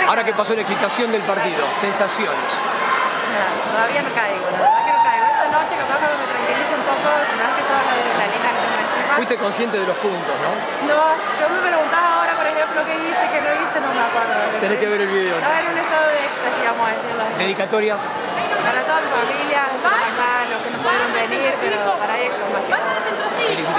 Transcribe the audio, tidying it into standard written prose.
Ahora que pasó la excitación del partido, sensaciones. Nada, todavía no caigo, la verdad que no caigo. Esta noche capaz que me tranquilizo un poco, se me hace toda la adrenalina que tengo encima. Fuiste consciente de los puntos, ¿no? No, yo me preguntaba ahora, por ejemplo, qué hice, qué no hice, no me acuerdo. Tenés que ver el video. Estaba en un estado de éxtasis, vamos a decirlo así. Dedicatorias. Para toda mi familia, para los que no pudieron venir, pero para ellos más que nada.